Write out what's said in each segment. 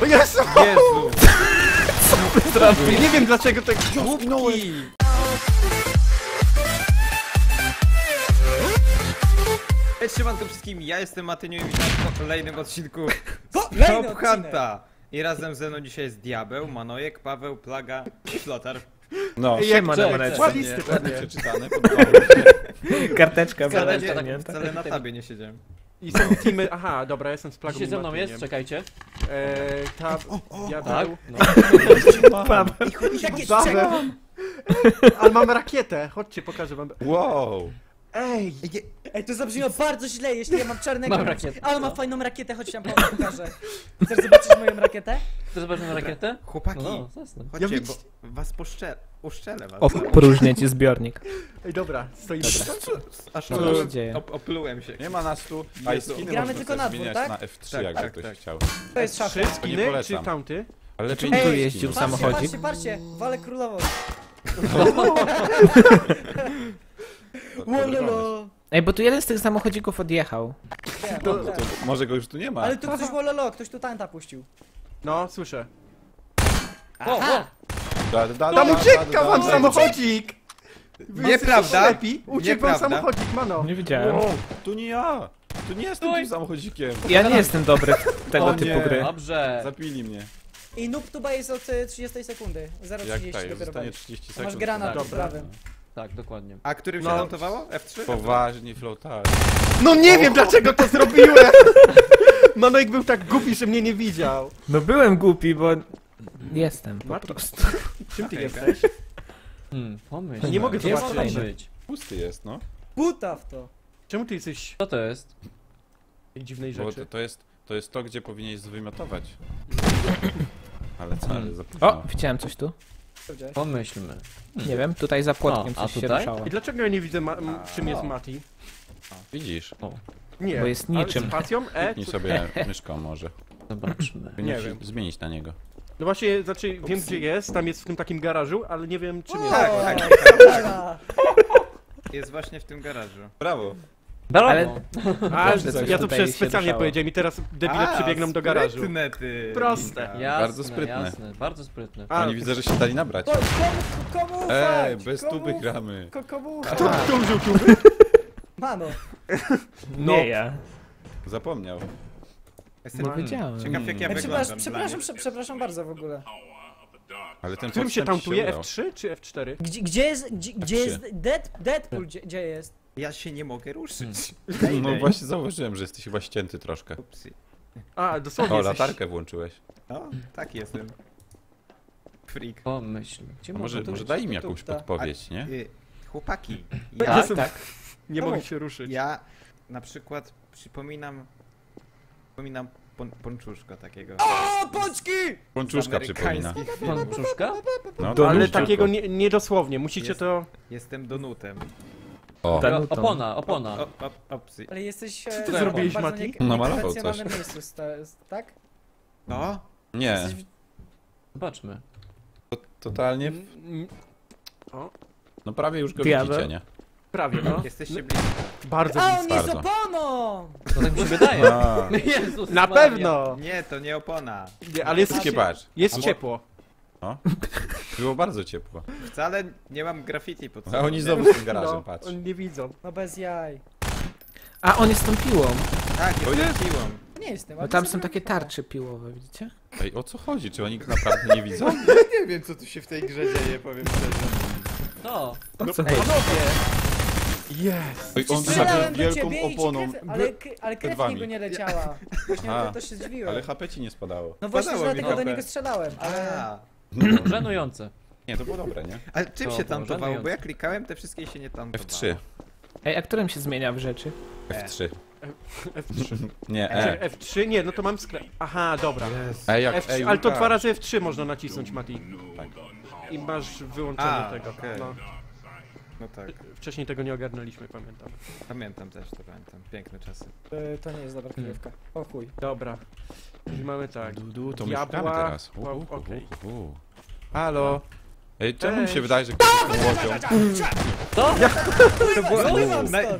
O Jezu! Jezu! Nie wiem dlaczego tak głupnąłem. Cześć, siemanko wszystkim, ja jestem Matynio i witam w kolejnym odcinku Kolejny Top Hunta. I razem ze mną dzisiaj jest Diabeł, Manojek, Paweł, Plaga i Flotar. No, Siema na ładnie ładnie. przeczytane. Karteczka Wcale, była nie, ściągnięta. wcale na tabie nie siedziałem. I są teamy... Aha, dobra, jestem z Plagą Dzisiaj i ze mną Martyniem. jest, czekajcie. Ta... Ja Tak? był. No. Jakie Ale mam rakietę, chodźcie, pokażę wam. Wow! Ej! Ej, to zabrzmiało bardzo źle, jeśli ja mam czarnego. Mam rakietę. Ale ma fajną rakietę, chodź tam pokażę. Chcesz zobaczyć moją rakietę? Chcesz zobaczyć na rakietę? Chłopaki, No, zasnę. chodźcie, Ja bo was uszczelę was. Opróżnię ci zbiornik. Ej, dobra, stoimy. Aż Co się dzieje? oplułem się. Nie ma nas tu, a i skiny Gramy można tylko sobie na dwór, zmieniać tak? na F3, Tak, jakby tak, ktoś tak. chciał. To jest szafa. Trzy nie skiny, czy polecam. tamty? Ale lepiej tu nie jeździł skiny. sam? Patrzcie, samochodzik? patrzcie, walę królową. To Wololo. Ej, bo tu jeden z tych samochodzików odjechał. to może go już tu nie ma. Ale tu ktoś wololo, ktoś tu tanta puścił. No, słyszę. Aha! Tam ucieka wam samochodzik! Wy Nieprawda. jesteście ślepi. Uciekł wam Nieprawda. samochodzik, mano. Nie widziałem. Wow, tu nie ja! Tu nie jestem tym samochodzikiem. Ja nie jestem dobry w tego O typu nie. gry. Dobrze. Zapili mnie. I noob tuba jest od 30 sekundy. Jak 0,30 tak, dopiero zostanie walisz. 30 Masz sekund. granat Dobra. pod prawym. Tak, dokładnie. A którym się No. notowało? F3? Poważnie, flotar. No nie wiem dlaczego to zrobiłem! Manojek był tak głupi, że mnie nie widział. No byłem głupi, bo... Jestem po Mati. prostu. Czym ty Okej, jesteś? Pomyśl. Nie mogę Gdzie jest zobaczyć. to być? Pusty jest, no. Buta w to. Czemu ty jesteś Co to jest? tej dziwnej Bo rzeczy? to jest to, gdzie powinieneś wymiotować. Ale co, ale za późno. O, widziałem coś tu. Co widziałeś? Pomyślmy. Nie wiem, tutaj za płotkiem O, a coś się tutaj? ruszało. I dlaczego ja nie widzę czym jest Mati? Widzisz? Nie. Bo jest ale niczym. spacją? Kliknij sobie myszką może. Zobaczmy. Powinieneś wiem. zmienić na niego. No właśnie, znaczy wiem gdzie jest, tam jest w tym takim garażu, ale nie wiem czym jest. Tak, O, tak. dobra. Jest właśnie w tym garażu. Brawo! Brawo! Ale- A, Dobrze, coś ja to tutaj przecież się specjalnie ruszało. powiedziałem i teraz debile przybiegną do garażu. Sprytne ty. Proste. Jasne, Bardzo sprytne. Jasne, bardzo sprytne. A, Oni widzę, że się dali nabrać. Komu Ej, ufać? bez Komu tuby ufać? gramy. Komu Kto ufać? kto użył tuby? Mano. No. Nie ja. Zapomniał. Jestem Nie wiedziałem. ciekaw jak ja Ej, wyglądam. przepraszam bardzo w ogóle. Ale ten Którym się podstęp tankuje? udał. F3 czy F4? Gdzie jest Deadpool? Gdzie jest? Ja się nie mogę ruszyć. No właśnie zauważyłem, że jesteś chyba ścięty troszkę. Upsi. A, dosłownie O, jesteś... latarkę włączyłeś. No, tak jestem. Freak. Pomyśl. Gdzie A może tu- daj im tu- jakąś ta. podpowiedź, nie? Chłopaki, Ja ja, jestem- Tak. Nie Komu? mogę się ruszyć. ja na przykład przypominam ponczuszko takiego. O, pączki! Pączuszka przypomina. amerykańskich filmów. Pączuszka? No, Do Ale nóżki. takiego niedosłownie, musicie Jest. to... Jestem Donutem. O, Danutą. Opona. Opsi. Ale jesteś... ty zrobiłeś, Mati? Namalował coś. miejscu, tak? No? nie, Jesteś Zobaczmy. totalnie, O, no prawie już go Diabeł. widzicie, nie? prawie no. Jesteście blisko. Bardzo A, blisko. on jest Bardzo. oponą! No tak mi się wydaje. A, Jezus Na Maria. pewno! Nie, to nie opona. Nie, ale jest, wszystkie patrz. jest Albo- ciepło. Było bardzo ciepło. Wcale nie mam graffiti pod A sobą. oni nie? znowu z tym garażem, No, patrz. oni nie widzą. No bez jaj. A, on jest tą piłą. Tak, jestem siłą. Nie jestem, Bo ale tam to są jest takie fajne. tarcze piłowe, widzicie? Ej, o co chodzi? Czy oni naprawdę nie widzą? Nie wiem co tu się w tej grze dzieje, powiem szczerze. No. O co chodzi? Jest! Oj, on Strzelałem taką do wielką ciebie i ci oponą. krew, ale krew w wami. niego nie leciała. Właśnie Aha. to się zdziwiłem. Ale HP ci nie spadało. No właśnie Spadało mi dlatego do HP. niego strzelałem, ale... A, Żenujące. Nie, to było dobre, nie? ale czym To się było tantowało? żenujące. Bo ja klikałem, te wszystkie się nie tantowało. F3. Ej, a którym się zmienia w rzeczy? F3. F3. Nie, Czekaj, E. F3? Nie, no to mam sklep. Aha, dobra. Ej, jak F3, Ej, ale to Łukasz. 2 razy F3 można nacisnąć, Mati. Tak. I masz wyłączenie A, tego. okej. No, No tak, wcześniej tego nie ogarnęliśmy, pamiętam. pamiętam też to, pamiętam. Piękne czasy. To nie jest dobra kryjówka. O chuj. Dobra. Czyli mamy tak. To my Diabła, szukamy teraz. okej. Halo? Ej, czemu mi się Ej. wydaje, że ktoś jest łodzią? Co? To była Zływam stąd.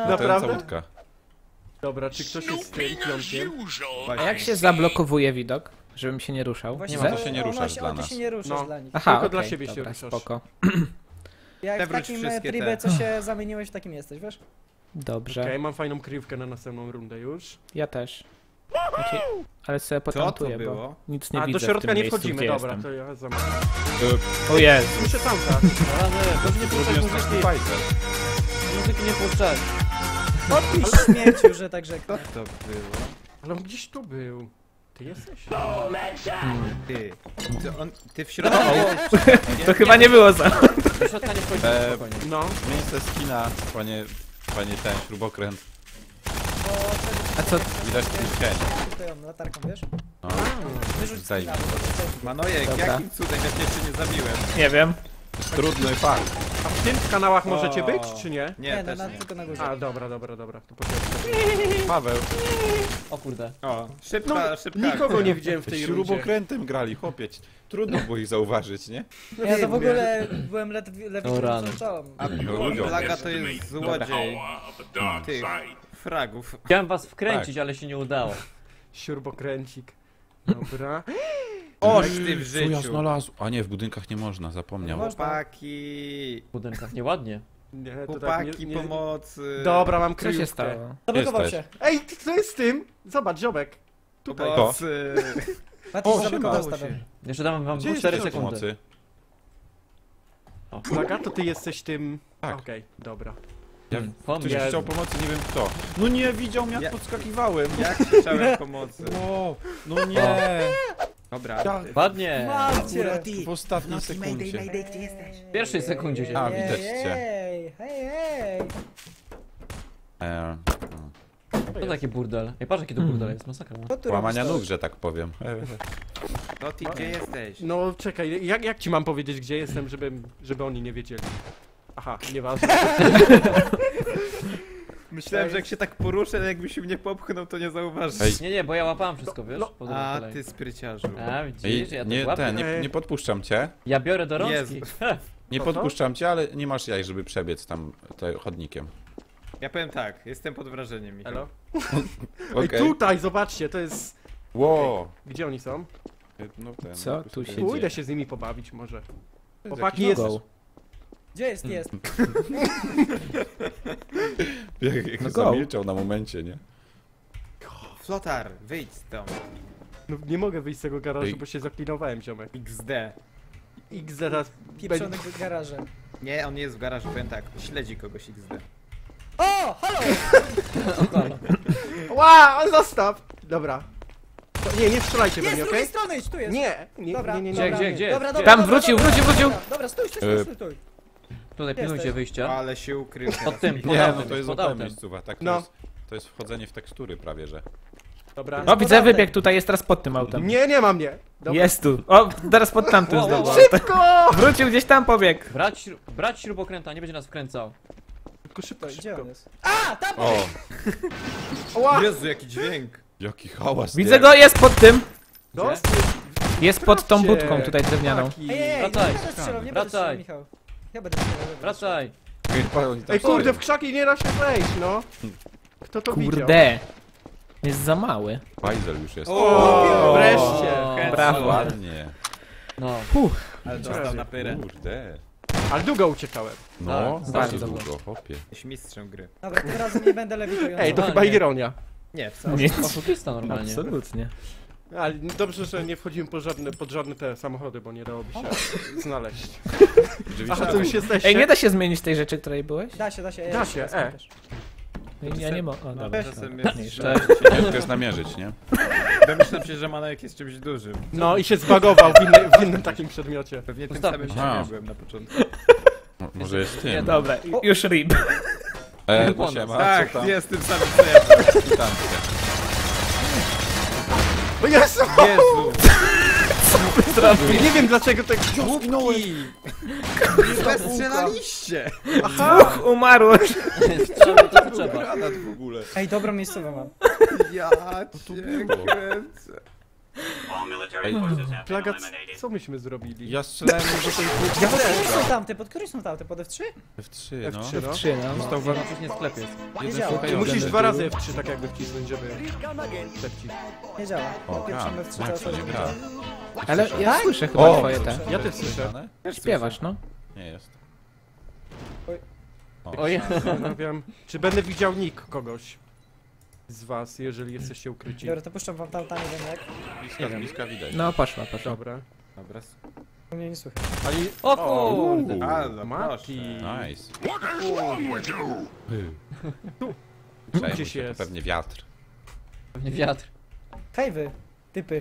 Naprawdę? łódka. Dobra, czy ktoś jest z tym piątkiem? A jak się zablokowuje widok? Żebym się nie ruszał? Właśnie Ze? to się nie ruszasz właśnie, dla ty nas. się nie ruszasz No. dla nich. Aha, Tylko okej, dla siebie się dobra, ruszasz. spoko. Jak w Przewróć takim wszystkie tribie, te. co się zamieniłeś, w takim jesteś, wiesz? Dobrze, Okej, mam fajną kryjówkę na następną rundę już. ja też. Znaczy, ale sobie Co to potantuję, bo było? nic nie A widzę do środka w tym nie miejscu, wchodzimy, gdzie dobra, jestem. to ja za... O Jezu. Słyszę tamta. Rany, proszę nie puszczać Również muzyki. taki Pfizer. Muzyki nie puszczać. Odpisz śmieciu, że tak rzeknę. To było. Ale on gdzieś tu był. Ty jesteś? Ty. Ty w środku. To chyba nie było za. Do środka nie wchodzimy, spokojnie. No. Miejsce skina, panie ten śrubokręt. A co? Widać ten cień. Tutaj on latarką, wiesz? No. Wyrzuć Zajmij. Manojek, Dobra. jakim cudem ja cię jeszcze nie zabiłem? Nie wiem. Trudny fakt. A w tym kanałach możecie być, czy nie? Nie, Nie, też no, nie. tylko na górze. A, dobra. To poczekaj. Paweł, O kurde. O, szybka. Nikogo nie widziałem w tej rundzie. śrubokrętem grali, chłopie. Trudno było ich zauważyć, nie? Ja to w ogóle byłem lewy O rany. A ludziom. Plaga to jest złodziej tych fragów. Chciałem was wkręcić, ale się nie udało. Śrubokręcik. Dobra. Oż ty w Co ja życiu. znalazł? A nie, w budynkach nie można, zapomniał. Chłopaki. W budynkach nieładnie. Nie, to tak Chłopaki nie... pomocy. Dobra, mam Co kryjówkę. się stało? Zablokował Jesteś. się. Ej, co jest z tym? Zobacz, ziomek. Tutaj. Pomocy. Mati O, zablokował siema. stawem. Jeszcze dam wam Gdzie jest 4 ten sekundy. Pomocy. Plaga, to ty jesteś tym... Tak. Okej, dobra. Ja, Pomóż. ktoś Jezu. chciał pomocy, nie wiem kto. No nie, widział mnie, Ja- jak podskakiwałem. Jak krzyczałem pomocy. Wow, no nie. Dobra. Ładnie. Macie! W ostatniej sekundzie. W pierwszej sekundzie się. A, widać cię. Hej! To taki burdel. Ej, patrz jaki to burdel jest, masakra. No. Co tu Łamania robisz? nóg, że tak powiem. No ty gdzie jesteś? No czekaj, jak ci mam powiedzieć, gdzie jestem, żeby oni nie wiedzieli? Aha, nieważne. Myślałem, że jak się tak poruszę, jakbyś mnie popchnął, to nie zauważysz. Ej. Nie, bo ja łapałem wszystko, wiesz? No. Po drugiej A, kolei. ty spryciarzu. A, widzisz, ja to łapię. Nie podpuszczam cię. Ja biorę do rączki. Jezu. Nie Co to? podpuszczam cię, ale nie masz jaj, żeby przebiec tam chodnikiem. Ja powiem tak, jestem pod wrażeniem, Michał. Elo? Okej. Ej, tutaj, zobaczcie, to jest... Wow. Gdzie oni są? No ten, Co tu się Pójdę dzieje? się z nimi pobawić może. jest Chłopaki, jakiś jest... Go. Gdzie jest? Jak No go. zamilczał na momencie, nie? Flotar, wyjdź stąd. No, nie mogę wyjść z tego garażu, Ej. bo się zaklinowałem, ziomek. XD. X zaraz... Pieprzony garaże. Nie, on jest w garażu, powiem tak, śledzi kogoś XD. O! Halo! Ła, zostaw! Dobra. To, nie strzelajcie we Jest mnie, z drugiej okej? strony, idź, tu jest. Nie, Dobra. nie. Gdzie? Dobra, Gdzie? Tam wrócił. Dobra, stój. Tutaj pilnujcie Jesteś. wyjścia. Ale się ukrył. Pod tym, pod Nie, autem, no to jest pod OP autem. miejscowa, tak? No. To jest wchodzenie w tekstury prawie, że. Dobra. O, widzę, wybieg tutaj, jest teraz pod tym autem. Nie ma mnie. Dobra. Jest tu. O, teraz pod tamtym Wow, wow, znowu. wow. Szybko! Wrócił gdzieś tam, pobiegł. Brać śrubokręta, nie będzie nas wkręcał. Szybko, szybko, Gdzie szybko. on jest? A! Tam! O, Ła! Jezu, jaki dźwięk. jaki hałas. Widzę nie? go, jest pod tym. Dos- Jest pod tą Sprawdźcie. budką tutaj drewnianą. Chłopaki. Ej, Wracaj. nie będę strzelał, nie będę Wracaj. strzelał, Michał. Ja będę strzelał. Wracaj. Oni tam Ej, kurde, stoją. w krzaki nie da się wejść, no. Kto to widział? Kurde. Jest za mały. Bajzel już jest. O, wreszcie. O, brawo. Ładnie. No. Ale dostał na pyrę. Kurde. Ale długo uciekałem. No, Tak, bardzo bardzo długo, chłopie. Jesteś mistrzem gry. Dobra, tym razem nie będę lewitujący. Ej, to Normalnie. chyba ironia. Nie, wcale. Nie, Oszukista normalnie. absolutnie. Ale dobrze, że nie wchodziłem pod żadne te samochody, bo nie dałoby się znaleźć. Rzeczywiście Aha, to już jesteście? Ej, nie da się zmienić tej rzeczy, której byłeś? Da się. Da się, ja też. Ja nie mogę. O, dobra. Czasem Cześć. jest... ciężko jest namierzyć, nie? Domyślam się, że Manojek jest czymś dużym. No i się zbagował w innym takim przedmiocie. Pewnie tym Ustawmy samym się. się Aha. byłem na początku. Może jest tym. Dobra, już rip. Po Siema, nas. Tak, co tam? jest tym samym co ja. Witam cię. O Jezu! Jezu! Ja nie wiem dlaczego tak Głupki! Strzelaliście! Dwóch umarło. Strzelamy to co trzeba. Granat w ogóle. Ej, dobrą miejscową mam. Ja tu cię było? kręcę. Ej, Plaga, co myśmy zrobili? ja strzelałem do tej Ja Pod też. którymi są tamte? Pod którymi są tamte? Pod F3? F3, no. F3, no. 3, no. Został No, coś nie w sklepie jest. Nie jeden działa. Ty szukający. musisz 2 razy F3 tak jakby wcisnąć, żeby... Wcisnąć. Nie działa. O, Pierwszą F3 Max, cały nie czas gra. Ale ja Tak? słyszę chyba O, twoje te. Ja też słyszę. Słyszane? Śpiewasz, no. Nie jest. Oj, Zastanawiam, czy będę widział nick kogoś z was, jeżeli jesteście ukryci. Dobra, to puszczam wam tam jak. Bliska widać. No, poszła. Dobra. Dobra. Mnie nie słychać. Ale... o kurde. Ale Mati. Nice. Tu Przejmuj gdzieś się, to jest. pewnie wiatr. Pewnie wiatr. Hej wy, typy.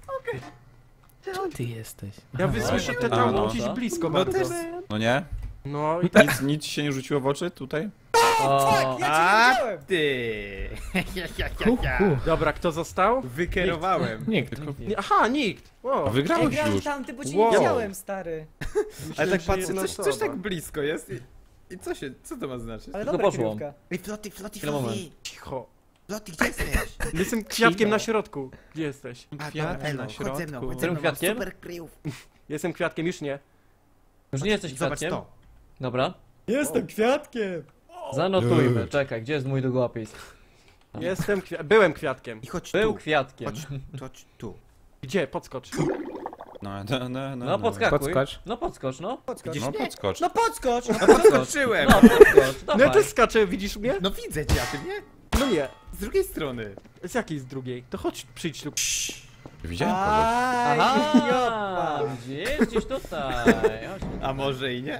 Ty jesteś. Ja wysłyszę te A, tam no. gdzieś blisko No bardzo. też. No nie? No i tak. Nic ci się nie rzuciło w oczy tutaj? O, Ja cię A nie widziałem! ty! Dobra, kto został? Wykierowałem. Nikt. Aha, nikt! A O, Ej, wygrałeś grałem już. tamty, bo cię Wow. nie widziałem, stary. Ale tak że patrzę, jedna coś osoba. tak blisko jest i co to ma znaczyć? Ale Tylko dobra poszło. kierówka. Ej, Floty, Chwila, moment. Cicho. Floty, gdzie jesteś? Jestem kwiatkiem na środku. Gdzie jesteś? Kwiatek na chodź ze mną, środku. chodź ze Którym mną, mam kwiatkiem? super kryjów. Jestem kwiatkiem, już nie. już nie jesteś Zobacz kwiatkiem? to. Dobra. Jestem kwiatkiem! Zanotujmy, czekaj, gdzie jest mój długopis? Byłem kwiatkiem. I chodź Był tu. kwiatkiem. Chodź tu. Gdzie? Podskocz. No podskakuj. Podskocz. No podskocz, no. Podskocz. No podskocz. No podskocz! Podskoczyłem! No podskocz, No ja dawaj. też skaczę, widzisz mnie? No widzę cię, a ty mnie? No nie. Z drugiej strony. Z jakiej z drugiej? To chodź, przyjdź tu. Widziałem kogoś. Aj, Aha, jopa. gdzieś tutaj. Chodź. A może i nie?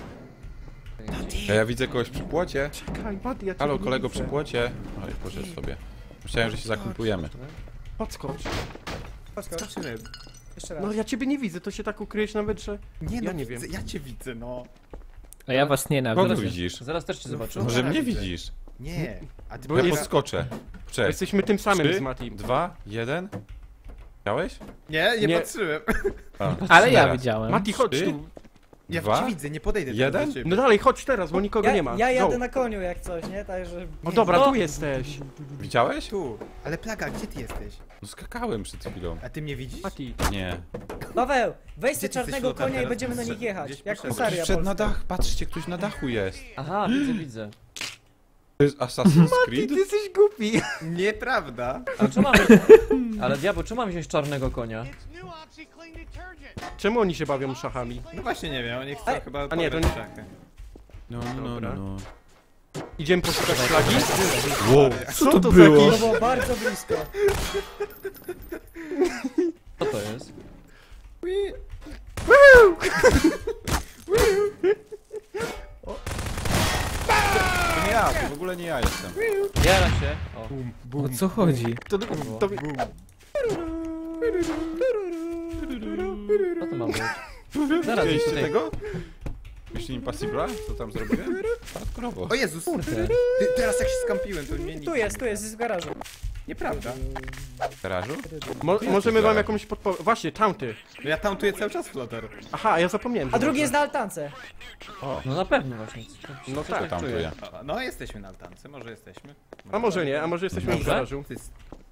Ja widzę kogoś przy płocie. Czekaj, Mati, ja cię Halo, nie kolego widzę. przy płocie. Oj, poszedł sobie. Myślałem, że się zakumpujemy. Podskocz. Podskocz. Skoczyłem. Jeszcze raz. No ja ciebie nie widzę, to się tak ukryjesz nawet, że... Nie, Ja no, nie widzę, wiem. ja cię widzę, no. A ja was Kogo nienawidzę. widzisz? Zaraz też cię zobaczę. Może mnie widzisz? Nie. A ty Bo Ja jest- podskoczę. Cześć. Jesteśmy tym samym 3, z Matim. 2, 1. Chciałeś? Nie Nie. patrzyłem. Ale ja Teraz. widziałem. Mati, chodź Trzy. tu. Ja Dwa? cię widzę, nie podejdę Jeden? teraz do ciebie. No dalej, chodź teraz, bo nikogo nie ma. Ja jadę Go. na koniu jak coś, nie? Także... O dobra, No. tu jesteś. Widziałeś? Tu. Ale Plaga, gdzie ty jesteś? No skakałem przed chwilą. A ty mnie widzisz? Mati. Nie. Paweł, weź Gdzie te ty czarnego jesteś, Flotar, konia i teraz? będziemy na nich Gdzieś jechać. Jak poszedł. husaria Wszedł na polska. dach, patrzcie, ktoś na dachu jest. Aha, widzę. To jest Assassin's Ty Creed? jesteś głupi. Nieprawda. Ale czemu mamy... Ale diabeł, czemu mamy wziąć czarnego konia? Czemu oni się bawią szachami? No właśnie nie wiem, oni chcą Ej, chyba a nie, to pograć nie- w szachy. No. Dobra. Idziemy poszukać flagi? Wow, Co to za To jakiś... było bardzo blisko. Co to jest? To nie ja, to w ogóle nie ja jestem. Jara się. O. O co chodzi? To... Co to ma być? Zaraz, Widzieliście tutaj. tego? Mission Impossible? Co tam zrobiłem? Hardkorowo. O Jezus! Kurde. Teraz jak się skampiłem, to mnie nic Tu jest, w garażu. Nieprawda. W garażu? Możemy wam jakąś podpowiedź... Właśnie, tamty. No ja tamtuję cały czas Flotar. Aha, ja zapomniałem. A że drugi dobrze. jest na altance. No na pewno właśnie. No To tak. tam czuję. No jesteśmy na altance, może jesteśmy. A może nie, a może jesteśmy w Może? garażu. Ty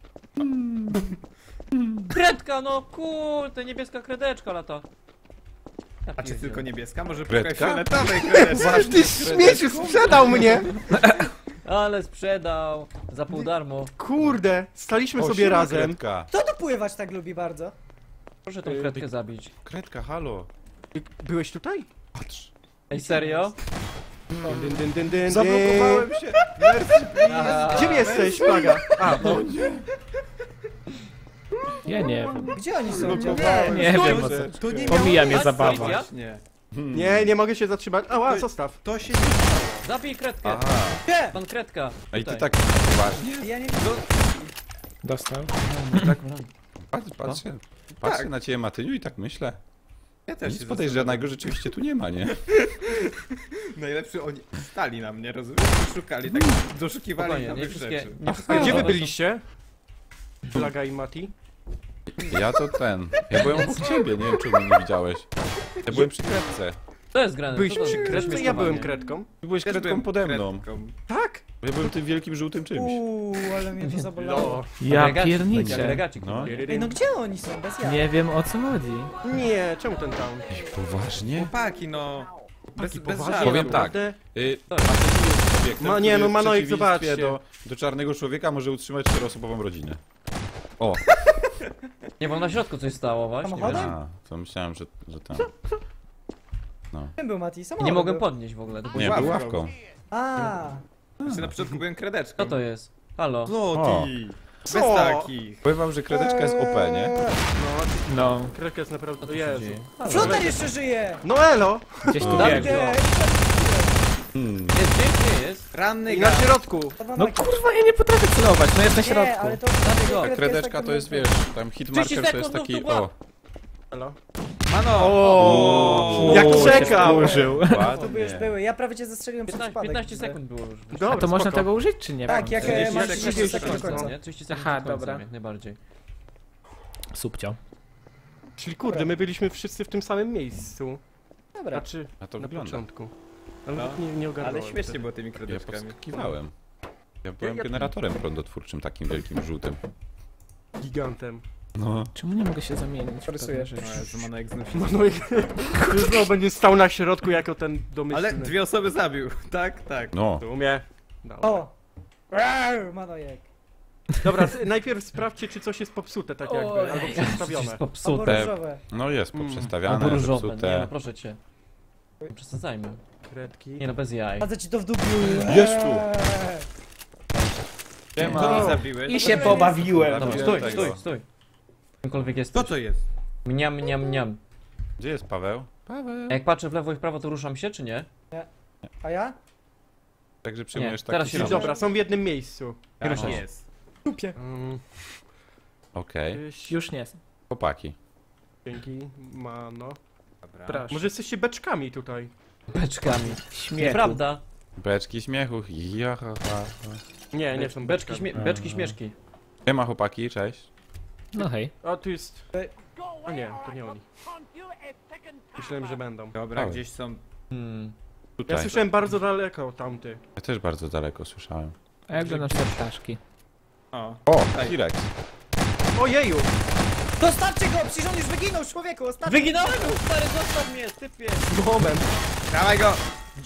Kredka, no kurde, niebieska kredeczka lata. Ja A czy pierdzielę. tylko niebieska? Może Kredka? szukaj fioletowej kredeczki. Ty śmieciu, sprzedał mnie! Ale sprzedał za pół darmo. Kurde, staliśmy O, sobie siema, razem. Kredka. Kto tu pływać tak lubi bardzo? Proszę tą kredkę zabić. Kredka, halo. Byłeś tutaj? Patrz. Ej, serio? Dyn, dyn, dyn, dyn, Zablokowałem się. Gdzie jesteś, Plaga? A, no. Ja nie wiem. Gdzie oni są? Nie wiem o co. To nie Pomija mnie Patrz, zabawa. policja. Właśnie. Nie mogę się zatrzymać. Ała, zostaw. To się Zabij kredkę. Aha. Nie! Pan kredka. Ej, ty Tutaj. tak poważnie? Ja nie Dostał. Patrzę na ciebie, Matyniu, i tak myślę. Ja też Nic się podejrzanego rzeczywiście tu nie ma, nie? Najlepszy oni stali na mnie, rozumiesz? Szukali, tak doszukiwali Spokojnie, nie nowych wszystkie... rzeczy. Nie A wszystkie gdzie wy nowe są. byliście? Plaga i Mati? Ja to ten. Ja byłem obok ciebie, nie wiem, czy mnie nie widziałeś. Ja byłem przy kredce. To jest grane. Byłeś co to przy za kredce? Ja śmieszkowanie? byłem kredką. Ty byłeś Też kredką byłem pode mną. kredką. Tak? Ja byłem tym wielkim żółtym czymś. Ale mnie to zabolało. No. Ja Agregacik, pierniczę. agregacik. No. Ej, no gdzie oni są? Bez ja. Nie wiem o co chodzi. Nie, czemu ten town? Poważnie? Chłopaki, no. Bez Poważnie, żartu. Powiem tak. naprawdę? Człowiek, Nie, no który w Manojek, przeciwieństwie zobaczcie. do czarnego człowieka może utrzymać 4-osobową rodzinę. O, Nie, bo na środku coś stało właśnie. Samochodem? a, to myślałem, że tam. No. Czym był Mati? Samochód Nie mogłem był. podnieść w ogóle. To było... Nie, był ławką. A, Właśnie na początku byłem kredeczką. Co to jest? Halo? Złoty. Bez Co? takich. Powiem wam, że kredeczka jest OP, nie? No, Kredka jest naprawdę... Co O tu się Jezu. dzieje? Halo? Flotar jeszcze żyje! No elo! gdzieś tu Dawid, biegł. Hmm. Jest, gdzie jest? Ranny I na gaz. środku. No kurwa, ja nie potrafię celować, no jest na Nie, środku. ale to... go. Kredeczka to jest, wiesz, tam 30 hitmarker to jest sekund, taki, no to o. Elo. Mano! O, jak się czekał! wkurzył. To by już były. Ja prawie cię zastrzeliłem przez 15, przypadek. 15 sekund było już. Dobra, A to można spoko. tego użyć, czy nie? Tak, jak 30 masz sekund 30 do sekund do końca. końca. Nie? 30 sekund Aha, do końca, dobra. jak najbardziej. Subcio. Czyli kurde, my byliśmy wszyscy w tym samym miejscu. Dobra. Znaczy, A to na wygląda. początku. Ale No. nie ogarnąłem. Ale śmiesznie wtedy. było tymi Ja kredeczkami. podskakiwałem. Ja byłem Ja- generatorem prądotwórczym, takim wielkim żółtym. Gigantem. No. Czemu nie mogę się zamienić? w pewne Rysuję. rzeczy? No, Jezu, Manojek znów się... No i już znowu będzie stał na środku jako ten domyślny. Ale 2 osoby zabił. Tak, tak. No. W sumie. Dobra. O! Rar, Manojek. Dobra, najpierw sprawdźcie, czy coś jest popsute, tak jakby, Oj. albo Coś przestawione. jest Albo popsute. różowe. No jest Mm. poprzestawiane, Albo różowe. Nie no, zepsute. proszę cię. Nie przesadzajmy. Kredki. Nie no, bez jaj. Wadzę ci to w dupiu. Jest tu. Kogo Siema. zabiłeś? I się pobawiłem. Dobra, Dobra, stój, tego. stój, stój. Kimkolwiek jest. Co to jest? Mniam, mniam, mniam. Gdzie jest Paweł? Paweł. A jak patrzę w lewo i w prawo, to ruszam się, czy nie? A ja? Także przyjmujesz Nie, teraz taki się sam. ruszam. Dobra, są w jednym miejscu. Tak Ruszam. jest. Dupie. Okej. Już nie. Chłopaki. Dzięki, mano. Dobra. Proszę. Może jesteście beczkami tutaj? Beczkami. Śmiechu. Nieprawda. Beczki śmiechu. Ja, ha, ha. Nie, nie są Beczki, beczkami. beczki śmieszki. Siema chłopaki, cześć. No hej. O, tu jest... A nie, to nie oni. Myślałem, że będą. Dobra, Oj. gdzieś są... Hmm. Ja Tutaj. słyszałem bardzo daleko tamty. Ja też bardzo daleko słyszałem. A jak wyglądasz te ptaszki? O. O, Tutaj. T-Rex. Ojeju! Dostawcie go! Przecież on już wyginął, człowieku! Ostatni! Wyginąłem go, stary, zostaw mnie, typie! Moment. Dawaj go!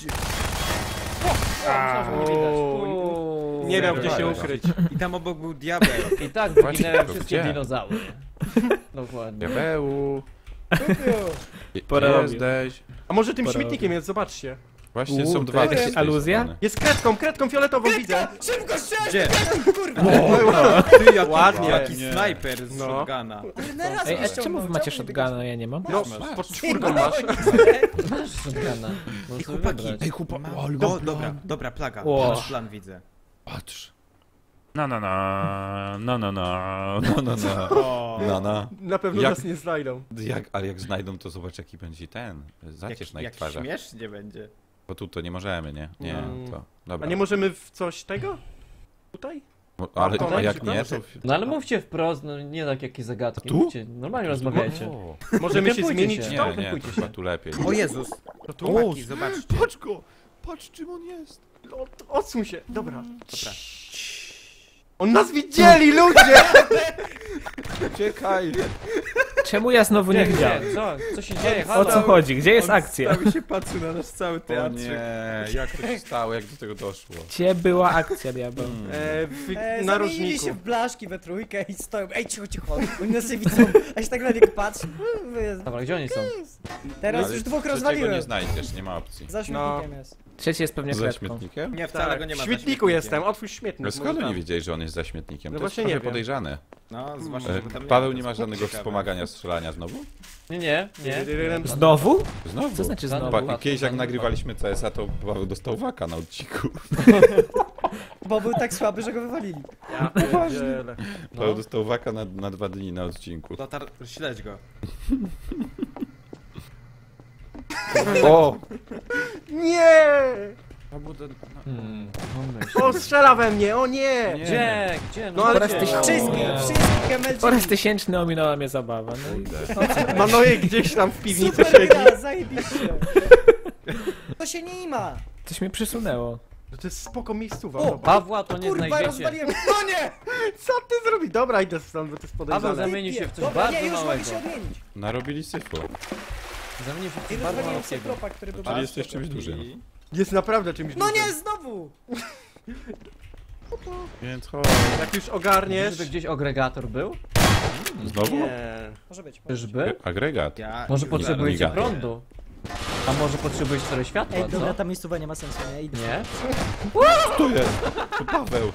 Myślałem, że mnie widać. O, nie miał gdzie się Dobra. ukryć. I tam obok był diabeł. I tak wyginęłem Gdzie? wszystkie dinozaury. Dokładnie. Diabełu. Dupiu! Porobił. Jesteś. A może tym Porobił. śmietnikiem jest, zobaczcie. Właśnie są to dwa. jakaś z tej aluzja? strony. Jest kredką fioletową widzę. Szybko strzelać! Gdzie? Kurwa! Ty, jaki, Ładnie. jaki Nie. snajper z No. shotguna. Ale na raz Ej, go a ściągnął, czemu wy macie czemu nie shotguna, ja nie mam? No, Masz. pod czwórką masz. Masz shotguna. Możesz sobie chłopaki, wybrać. Ej chłopaki. O, dobra, plaga. Ło. Patrz, plan widzę. Patrz. Na na na na na na na na na O, na na. Na pewno Jak- nas nie znajdą. Ale jak znajdą, to zobacz jaki będzie ten. Zacierz na ich jak twarzach. śmiesznie będzie. Bo tu to nie możemy, nie? Nie, to. A Dobra. nie możemy w coś tego? Tutaj? Ale to a jak przykład? nie, to. No ale mówcie wprost, no nie tak jakie zagadki. Tu? Mówcie, normalnie rozmawiajcie. O, Możemy się Krępujcie zmienić się. w to? nie, nie, to chyba tu lepiej. O Jezus! To tu? Chłopaki, zobaczcie. Patrz go! Patrz czym on jest! Odsuń się, dobra. On nas widzieli, ludzie! Czekaj! Czemu ja znowu nie widziałem? Co się dzieje? O Halo? co chodzi? Gdzie jest On akcja? Cały się patrzy na nasz cały O teatr. nie, jak to się stało, jak do tego doszło? Gdzie była akcja, diabeł? W Zamienili narożniku. się w blaszki we trójkę i stoją. Ej, cicho, cicho. Oni nas nie widzą. A się tak na niego patrzy. Dobra, gdzie oni są? Teraz Ale już dwóch trzeciego rozwaliłem. nie znajdziesz, nie ma opcji. Za śmietnikiem jest. Trzeci jest pewnie Za kredką. śmietnikiem? Nie, wcale Tak, go nie ma w za śmietniku śmietnikiem. jestem, otwórz śmietnik. Ale skąd może oni tam. wiedzieli, że on jest za śmietnikiem? No To jest właśnie trochę nie wiem. podejrzane. No, zwłaszcza, że tam Paweł ma nie ma żadnego ciekawe. wspomagania strzelania znowu? Nie. Znowu? Znowu? Co znaczy znowu? Znowu. Kiedyś jak nagrywaliśmy CS-a, to Paweł dostał waka na odcinku. Bo był tak słaby, że go wywalili. Ja pierdzielę. Paweł dostał waka na 2 dni na odcinku. Lotar, śledź go. O! Nie! Pomyśl. O, strzela we mnie, o nie! Gdzie? Gdzie? No ale Po raz gdzie? tysiączny. Wszystkich, Nie. wszystkich emelci. Po raz tysięczny ominęła mnie zabawa. No i... Manojek gdzieś tam w piwnicy Super siedzi. gra, zajebiście. To się nie ma! Coś mnie przysunęło. No to jest spoko miejscowa. O, zobacz. Pawła to nie Kurwa, znajdziecie. rozwaliłem. No nie! Co ty zrobisz? Dobra, idę stąd, bo to jest Paweł podejrzane. zamienił się w coś Dobra, bardzo nie, już mogę małego. się odmienić. Narobili syfu. Zamienił się w I coś bardzo rozwaliłem sobie malutkiego. propa, który był Czyli bardzo jesteś czymś spoko. dużym. Jest naprawdę czymś No dużym. nie, znowu! Więc chodź. Jak już ogarniesz... Żeby gdzieś agregator był? Znowu? Nie. Może być. Czyżby? Agregat. Ja Może potrzebujecie Agregator. prądu? A może potrzebujesz trochę światła, Ej, dobra, co? ta miejscowa nie ma sensu, nie? Idę. Nie? Tu jest! To Paweł!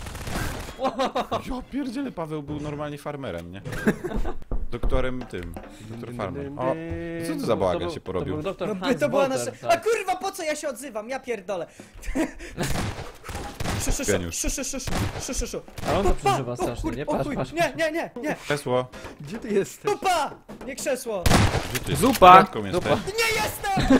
Ja pierdzielę, Paweł był normalnie farmerem, nie? Doktorem tym. Doktor farmer. O, co to za bałagan się To porobił? był doktor No Hans to była Botter, nasza... A tak. kurwa, po co ja się odzywam? Ja pierdolę. Geniusz. Szuszu. A on to przeżywa strasznie, nie? Patrz, patrz. Nie. Krzesło. Gdzie ty jesteś? Dupa! Nie krzesło. Gdzie ty jest? Zupa! Kredką jesteś. Nie jestem!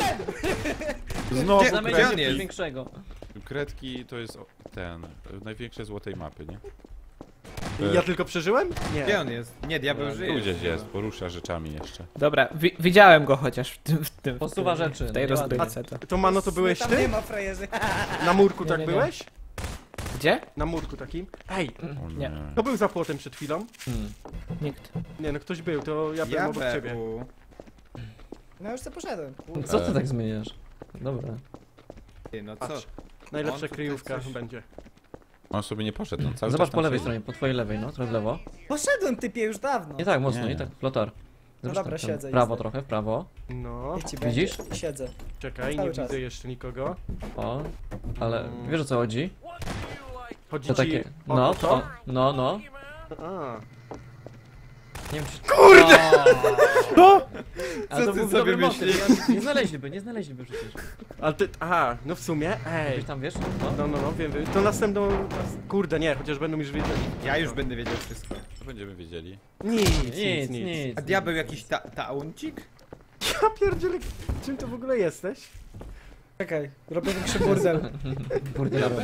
Znowu Gdzie on Zamienił się w jest? coś większego. Kredki to jest największe złotej mapy, nie? Ja tylko przeżyłem? Gdzie Nie. on jest? Nie, diabeł Tu żyje. gdzieś jest, porusza rzeczami jeszcze. Dobra, widziałem go chociaż w tym Posuwa w tym- rzeczy, w tej no rozgrywce to. To Mano, to byłeś Tam nie ty? ma frajerzy. Na murku tak nie. byłeś? Gdzie? Na murku takim? Ej, O Nie. kto był za płotem przed chwilą? Nikt. Nie no, ktoś był, to ja byłem obok ciebie. Diabeł. No już co poszedłem. Co ty tak zmieniasz? Dobra. Ty, no co? Patrz. Najlepsza On tutaj kryjówka coś- będzie. On sobie nie poszedł, on cały Zobacz czas po tam lewej siedzi. stronie, po twojej lewej, no, trochę w lewo. Poszedłem typie już dawno. Nie tak mocno, Nie. nie tak, flotar. No Zobacz dobra, tam, siedzę w i prawo jestem. trochę, w prawo. No, Niech ci Widzisz? będzie. Siedzę. czekaj, Cały nie czas. widzę jeszcze nikogo. O, ale wiesz o co chodzi? Chodzi To ci takie, o no, to? to, no. A. Nie wiem czy... Kurde! No! A Co to ty był sobie dobry motyw, myślisz? nie znaleźliby przecież. Ale ty, aha, no w sumie, ej. Gdzieś tam wiesz, no? No, wiem. To następną... Kurde, nie, chociaż będą już wiedzieli. Ja już będę wiedział wszystko. To będziemy wiedzieli. Nic. A diabeł jakiś tauncik? Ja pierdzielę, czym to w ogóle jesteś? Czekaj, robię większy burdel. Burdelowy.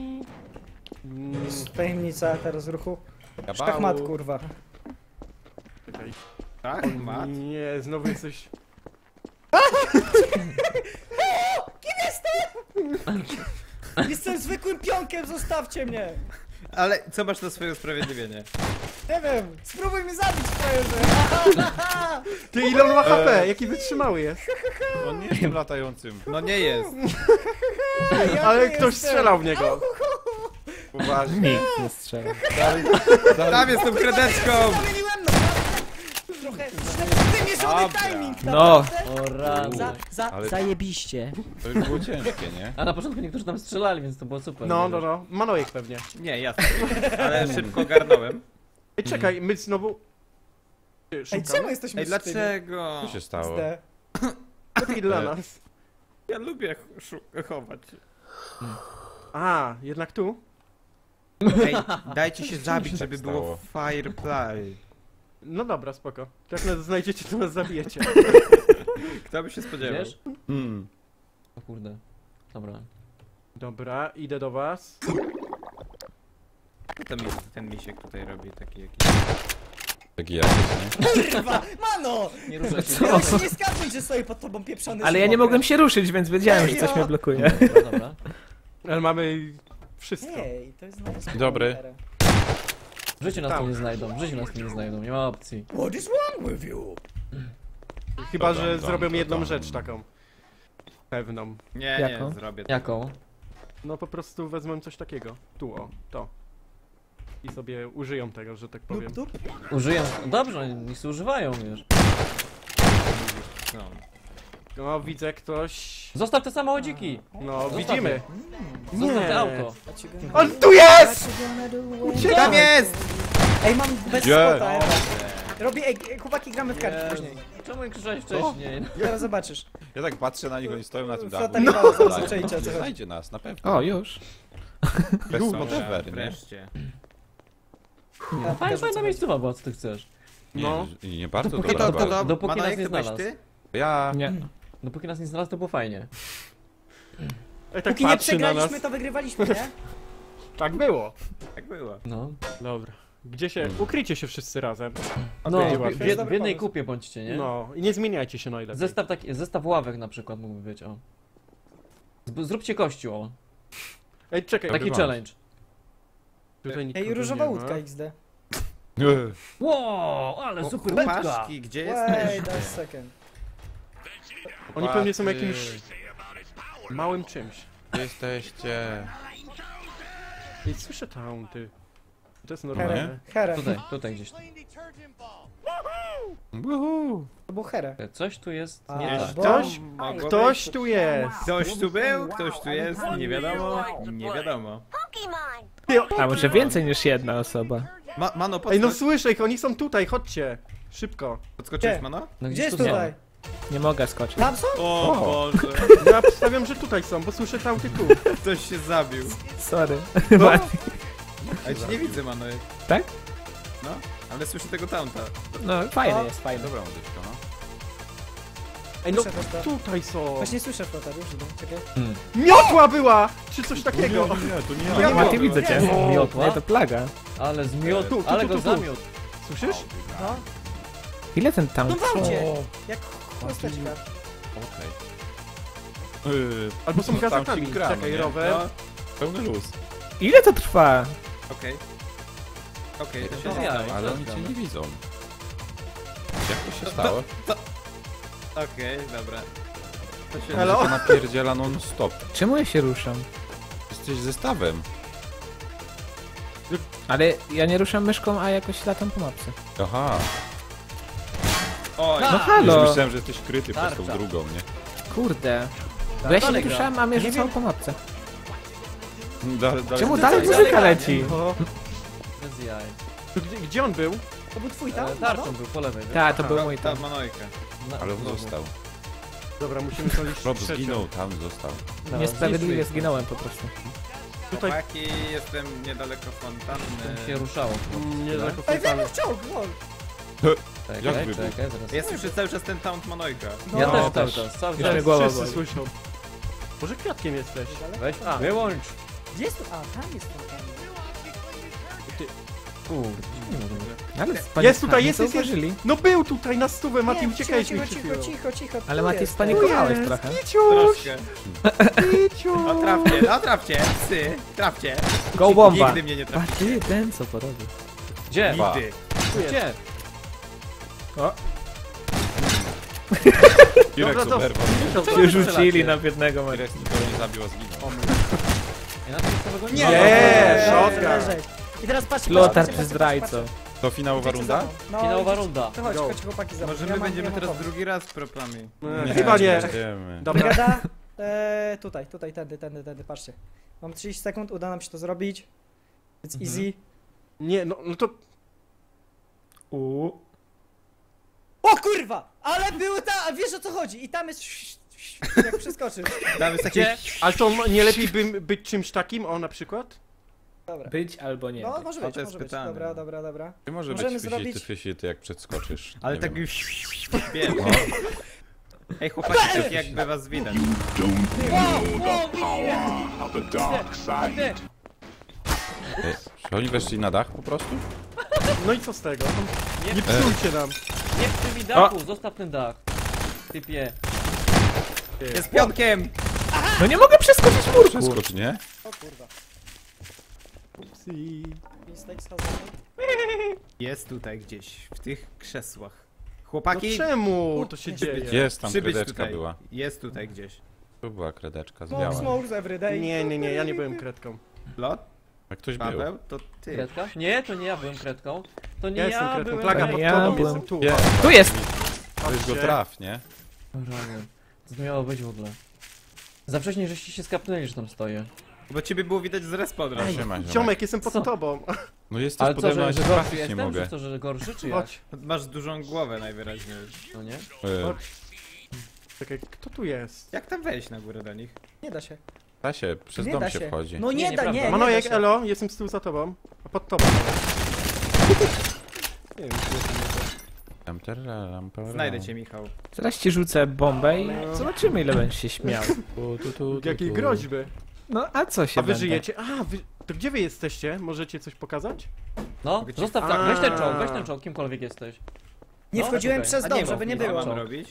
Tajemnica teraz ruchu. Sztachmat, kurwa. Czekaj. Tak, mat. Nie, znowu jesteś... Jestem zwykłym pionkiem, zostawcie mnie. Ale co masz na swoje usprawiedliwienie? Nie wiem, spróbuj mnie zabić, frajerze. Ty, ile on ma HP? Jaki wytrzymały jest? On nie jest tym latającym. No nie jest. Ja Ale nie ktoś jestem. strzelał w niego. Uważnie. Nikt nie strzela. Tam jest tą kredeczką! Pomyliłem, naprawdę. Trochę wymierzony Dobra. timing. No. naprawdę. O rany. Ale- Zajebiście. To już było ciężkie, nie? A na początku niektórzy tam strzelali, więc to było super. No. wiesz. Manojek pewnie. Nie, jasne. Ale szybko ogarnąłem. Ej, czekaj, my znowu... Ej, Szukamy? czemu jesteśmy Ej, w sztybie? dlaczego? Co się stało? Zde. Lepiej dla nas. Ja lubię chować. A, jednak tu? Ej, dajcie się zabić, tak żeby stało? było fireplay. No dobra, spoko. Jak nas znajdziecie, to nas zabijecie. Kto by się spodziewał? Wiesz? Hmm. O kurde. Dobra. Dobra, idę do was. Co ten misiek tutaj robi taki jakiś... Taki jakiś, nie? Kurwa, mano! Nie ruszaj się. Ja się nie zgadzam, że stoi pod tobą pieprzony Ale ja nie smoker. mogłem się ruszyć, więc wiedziałem, że coś mnie blokuje. Dobra. Ale mamy wszystko. Ej, to jest najlepsze. Dobry. W życiu nas Tam. tu nie znajdą, w życiu nas tu nie znajdą, nie ma opcji. What is wrong with you? Chyba, że Dodam, zrobią jedną dodam. rzecz taką. Pewną. Nie, Jaką? nie, zrobię to. Jaką? No po prostu wezmą coś takiego. Tu, o, to. I sobie użyją tego, że tak powiem. Dup, dup. Użyję. Dobrze, oni niech się używają, wiesz. No. No, widzę ktoś... Zostaw te samochodziki! No, Zostaw widzimy. je. Zostaw te auto. On tu jest! Tam jest! Ej, mam bez Gdzie? spota, Ewa. Robię, ej, chłopaki, gramy w karty później. Czemu nie krzyczałeś wcześniej? Zaraz zobaczysz. Ja tak patrzę na nich, oni stoją na tym dachu. Flota Michała, zaraz Tak. zaczęliście, o co chodzi. Znajdzie nas, na pewno. O, już. Bez Już. whatever, nie? Wreszcie. Fajna miejscowa była, co ty chcesz. No. Nie, nie bardzo Dopóki dobra to- bardzo. dopóki nas Manojek, nie to byłeś znalazł. ty? Ja... Nie. Dopóki nas nie znalazł, to było fajnie. Ej, tak Póki nie patrzy na nas. przegraliśmy, to wygrywaliśmy, nie? Tak było. Tak było. No. Dobra. Gdzie się... Ukryjcie się wszyscy razem. No, Okej, w, łatwiej. w jednej kupie bądźcie, nie? No, i nie zmieniajcie się najlepiej. Zestaw ławek na przykład mógłby być, o. Zróbcie kościół. Ej, czekaj. Taki Wywalić. challenge. Tutaj nikogo Ej, różowa nie ma. łódka XD. Wow, ale O, super łódka. chłopaszki, gdzie Wait jesteś? a second. Oni pewnie są Chłopacy, jakimś małym czymś. gdzie jesteście? Ej, słyszę taunty. To jest Here. normalne. Here. Tutaj gdzieś. Woohoo. To był Here. Coś tu jest A, nie tak. bo- Ktoś, Mogło ktoś być. tu jest. Ktoś tu był, ktoś tu jest, nie wiadomo, nie wiadomo. A może więcej niż jedna osoba? Mano, Ej, no podskocz. słyszę ich, oni są tutaj, chodźcie. Szybko. Podskoczyłeś, Gdzie? Mano? No Gdzie jest tu są. tutaj? Nie mogę skoczyć. Tam są? O Boże, Ja przedstawiam, że tutaj są, bo słyszę taunty tu. ktoś się zabił. Sorry. No, A ja cię nie widzę, Mano. Tak? No, ale słyszę tego taunta. No fajny O. jest, fajny. Dobra muzyczka, no. ej, no Słyszę to. tutaj są. Właśnie słyszę flotar, już idę, czekaj. Miotła była! Czy coś takiego? Nie, to nie To ja. nie Mati, było. widzę cię. O. Miotła? Nie, to plaga. Ale zmiot, Tu, tu, ale tu, go tu, tu. zamiótł. Słyszysz? No, Ile ten tam? no w aucie! Jak chusteczka. Okej. Albo są no tam gazetami. się gra, no Czekaj, nie? rower. No, Pełny luz. Ile to trwa? okej. Okej, to się No, stało. ja. Ale oni cię nie widzą. Jak to się stało? Okej, dobra. To się... Halo? To napierdziela non stop. Czemu ja się ruszam? Jesteś zestawem. Ale ja nie ruszam myszką, a jakoś latam po mapce. Aha. Oj, No Już halo! myślałem, że jesteś kryty przez tą Tarcza. drugą, nie? Kurde. Bo ja się nie Dalej gra. ruszałem, a mnie Nie rzucało wiem. po mapce. Dalej, Czemu dalej dalej gra. muzyka leci? O, Bez jaj. gdzie on był? To był twój tam? Tarczą był po lewej. wiesz? Tak, to był mój ta tam. Manojka. Na- Ale znowu. został. Dobra, musimy znaleźć Rob trzecią. zginął, tam został. Dobra, Niesprawiedliwie zniszczyli. zginąłem po prostu. Tutaj Chłopaki, jestem niedaleko fontanny. Tam się ruszało. niedaleko Ej, fontany. wybuch czołg, lol. Jak Czekaj, wybuch? czekaj, zaraz. Ja słyszę cały czas ten taunt Manojka. No. Ja No, też też. cały czas, cały Już czas. mnie głowa Wszyscy boli. słyszą. Może kwiatkiem jesteś? Weź, wyłącz! Gdzie jest tu? A, tam jest fontana. Kurde, nie mogę. Ale Jest tutaj, jest, nie jest, jest. zauważyli. No był tutaj na stówę, Mati, Nie, uciekaliśmy cicho, przed cicho, chwilą. cicho, cicho. Ale tu Mati jest. spanikowałeś jest. trochę. Kiciuś! Troszkę. Kiciuś! No trafcie, no trafcie, psy, trafcie. Go bomba! Nigdy mnie nie trafi. A ty, ten co porobił? Gdzie? Nigdy. Gdzie? Irek Dobra, to- super. Się rzucili na biednego Mati. Irek nikogo nie zabił, a zginął. Ja na tym samego Nie, Nie, no, shotgun. leżeć. I teraz patrzcie, Lotar patrzcie, czy patrzcie, zdrajco? patrzcie. To finałowa Idziecie za runda? mną. No, Finałowa idziecie- runda. To chodź, Go. chodź chłopaki za mną. Może Ja my mam- będziemy ja mam teraz pomysł. drugi raz propami. Chyba nie. Będziemy. Dobra. Brygada, tutaj, tędy, patrzcie. Mam 30 sekund, uda nam się to zrobić. It's easy. Nie, no to... O kurwa! Ale były wiesz o co chodzi? I tam jest jak przeskoczysz. Tam jest taki... Gdzie? Ale to nie lepiej być czymś takim, o na przykład? Dobra. Być albo nie No, być. może to być, jest może być. pytanie. Dobra. Nie może Możemy być zrobić- fysi, jak przedskoczysz. Ale Nie tak wiem. już... Wiem. Ej chłopaki, tak jakby was widać. Czy oni weszli na dach po prostu? No i co z tego? Nie, Nie psujcie nam. nie w tym dachu, zostaw ten dach. Typie. Jest pionkiem! No nie mogę przeskoczyć murku! Przeskocz, nie? O kurwa. Upsi. Mistakes has happened. Jest tutaj gdzieś, w tych krzesłach. No Chłopaki, czemu to się dzieje? Jest tam przybyć kredeczka tutaj. była. Jest tutaj gdzieś. Tu była kredeczka, Smoke, zwiała. smokes every day. Nie, ja nie byłem kredką. Lot? A ktoś był. Paweł? To ty. Kredka? Nie, to nie ja byłem kredką. To nie Ja ja, jestem kredką. byłem Plaga Ale pod ja tobą, byłem- jestem tu. Nie, Tu jest! weź go Patrzcie. traf, nie? Rany. Co to miało być w ogóle? Za wcześnie żeście się skapnęli, że tam stoję. Bo ciebie było widać z respa od razu. Ej, Siema, ziomek, jestem pod Co? tobą. No jesteś Ale pode co, mną, a że się gorszy trafić nie jestem? mogę. Czy to, że gorszy, czy jak? Chodź, Masz dużą głowę najwyraźniej. No nie? E, czekaj, kto tu jest? Jak tam wejść na górę do nich? Nie da się. Da się, przez Nie dom da się się. wchodzi. No Nie, nie da, nieprawda. nie da Manojek, się. elo, jestem z tyłu za tobą. A pod tobą. Nie wiem, czy jestem Znajdę cię, Michał. Zaraz ci rzucę bombę i zobaczymy ile będziesz się śmiał. Jakiej groźby. No a co się A wy będę? żyjecie? A, to gdzie wy jesteście? Możecie coś pokazać? No, Mogę ci- zostaw tak, weź ten czołg, kimkolwiek jesteś. Nie No, wchodziłem okej. przez A dom, nie żeby nie co było. mam robić?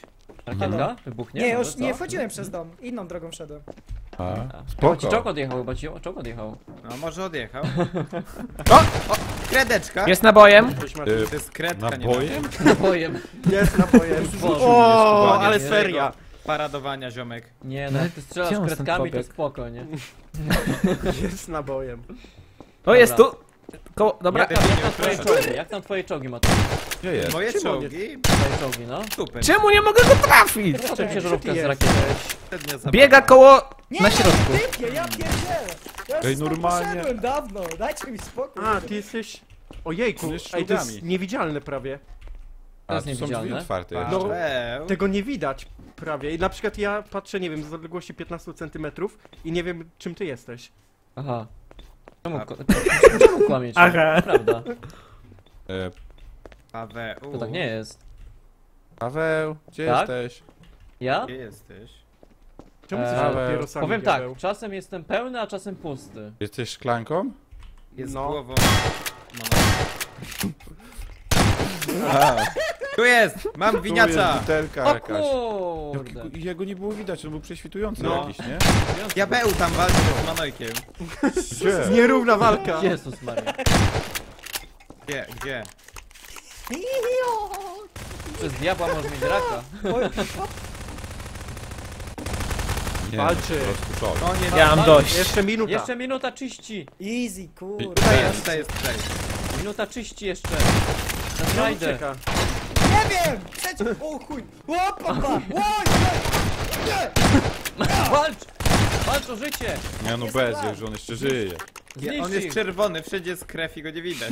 Rakietka? Wybuchnie? Nie, Może już co? nie wchodziłem przez dom. Inną drogą szedłem. A, Chyba ci spoko. czołg odjechał, chyba ci czołg odjechał. No może odjechał. O! Kredeczka! Jest nabojem. Cześć, Marcin. To jest kredka, nie Nabojem? Nabojem. Jest nabojem. Boże, O, skubanie. ale ma seria. paradowania, ziomek. Nie, no jak ty strzelasz Gdzie on kredkami, stąd to pobiegł? spoko, nie? Jest nabojem. O, jest tu. Koło, dobra. Jak tam twoje czołgi? Jak tam twoje czołgi, Mateusz? Gdzie jest? Moje Czym on czołgi? Twoje czołgi, no. Super. Czemu nie mogę go trafić? Potem się Gdzie żarówka ty z rakiety. Średnia zabawa. Biega koło... Nie, Na środku. Typie, ja pierdzielę. Ja już Ej, stąd normalnie. poszedłem dawno, dajcie mi spokój. A, ty jesteś... Ojejku, On jest ej, to jest szlugami. niewidzialne prawie. To jest tu są drzwi niewidzialne. otwarte. No. jeszcze. Tego nie widać prawie. I na przykład ja patrzę, nie wiem, z odległości 15 cm i nie wiem, czym ty jesteś. Aha. Czemu, A. czemu kłamiecie? Aha. Prawda. E, Paweł. To tak nie jest. Paweł, gdzie Tak? jesteś? Ja? Gdzie jesteś? Czemu jesteś Eee, papierosami, Powiem diabeł? tak, czasem jestem pełny, a czasem pusty. Jesteś szklanką? Jest No. głową. A, Tu jest! Mam tu jest winiacza! butelka O jakaś. kurde. Jego nie było widać, on był prześwitujący No. jakiś, nie? Diabeł tam walczy z Manojkiem. Gdzie? Nierówna walka. Jezus Maria. Gdzie? Gdzie? Przez diabła możesz mieć raka. Nie, Walczy. po prostu czołg. No nie, Ja mam dość. Jeszcze minuta. Jeszcze minuta czyści. Easy, kurde. Tutaj jest, tutaj jest, tutaj. Minuta czyści jeszcze. No, Znajdę. ucieka. Nie wiem! Przecież... O chuj! O papa! Oj, nie! Walcz! Walcz o życie! Nie no bez, że on jeszcze żyje. Nie, on Zniszcz jest ich. czerwony, wszędzie jest krew i go nie widać.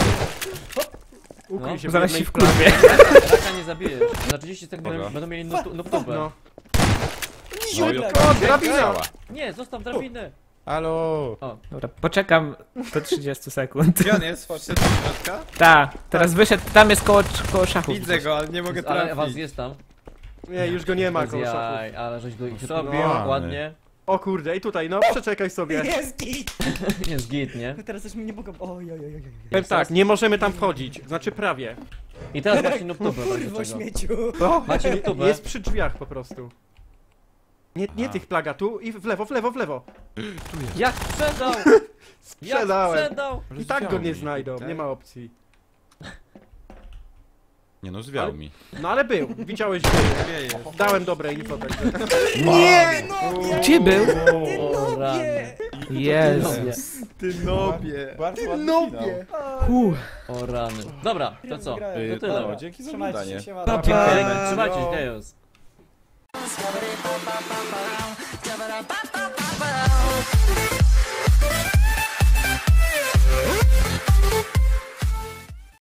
Ukryj No. się w Zaraz jednej się wkurwię. Raka nie zabijesz. Za 30 sekund Dobra. będą mieli nuptubę. No. No i O, drabina! działa. Nie, zostaw drabiny. Halo! Dobra, poczekam do 30 sekund. Gdzie on jest? Wszedł do środka? Ta, teraz wyszedł, tam jest koło szachów. Widzę go, ale nie mogę Ale was trafić. jest tam. Nie, już go nie ma Bez koło szafy. jaj, ale żeś go ich zrobił Rany. ładnie. O kurde, i tutaj, no przeczekaj sobie. Jest git! Jest git, nie? Teraz już mi nie mogą... Oj, oj, oj, oj. Powiem tak, nie możemy tam wchodzić. Znaczy prawie. I teraz macie nuptubę. Kurwo śmieciu. Macie nuptubę. Jest przy drzwiach po prostu. Nie tych plaga, tu i w lewo, w lewo, w lewo. Jak sprzedał! Sprzedałem. Jak sprzedał! I tak go nie Zwiał mi. znajdą, tak? nie ma opcji. Nie no, zwiał mi. No ale był, widziałeś był. Gdzie jest? Dałem dobre info, także. Nie, no nie! Gdzie był? Ty O, nobie! rany. Jezus. Ty nobie! Ty nobie! O rany. Dobra, to co? To tyle. No, dzięki za Trzymajcie oglądanie. się, siema. Pa, pa. Dzięki, trzymajcie się, Chaos. Ba-ba-da-ba-ba-ba.